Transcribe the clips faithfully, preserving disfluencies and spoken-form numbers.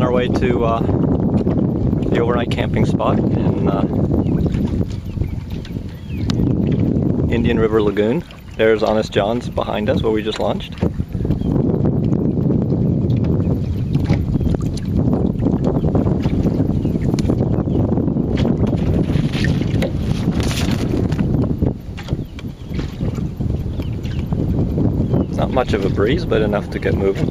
our way to uh, the overnight camping spot in uh, Indian River Lagoon. There's Honest John's behind us where we just launched. Not much of a breeze, but enough to get moving.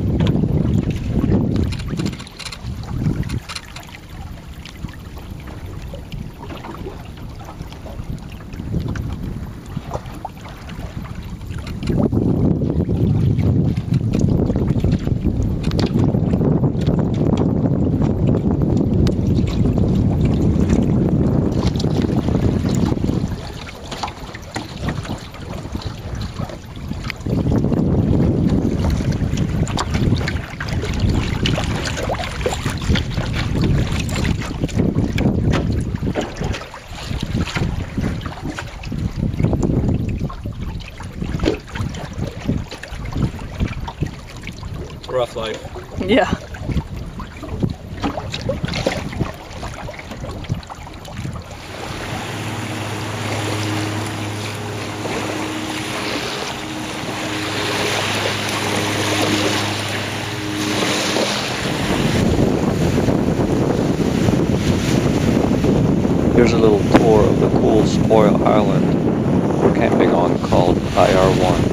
Rough life. Yeah. Here's a little tour of the cool spoil island we're camping on called I R one.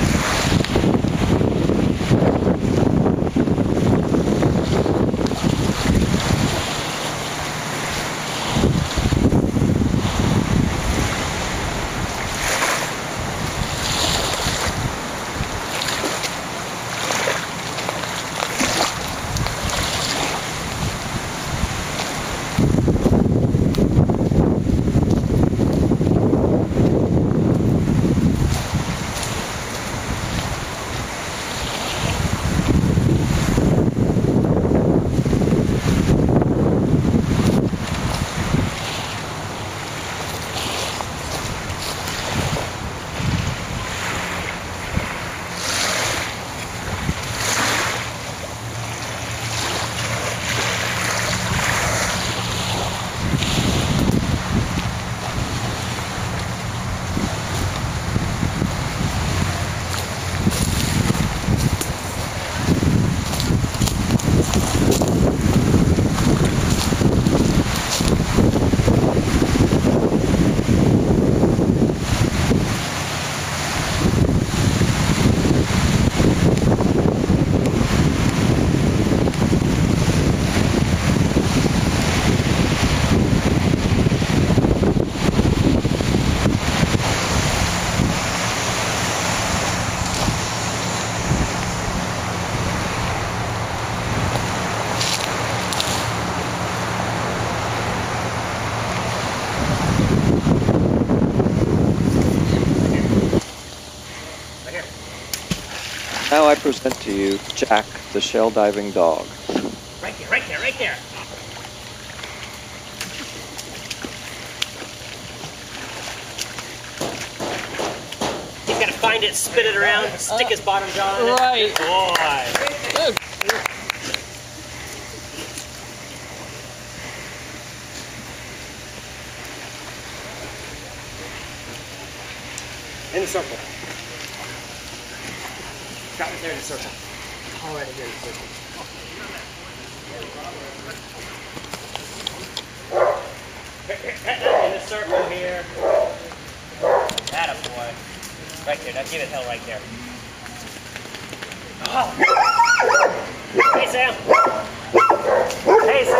Now I present to you Jack, the shell diving dog. Right there, right there, right there. He's got to find it, spin it around, stick his bottom jaw in it. Right. Good boy. Good. In the circle. Drop it there in the circle. All right here in the circle. In the circle here. Atta boy. Right there. Now give it hell right there. Oh. Hey Sam. Hey Sam.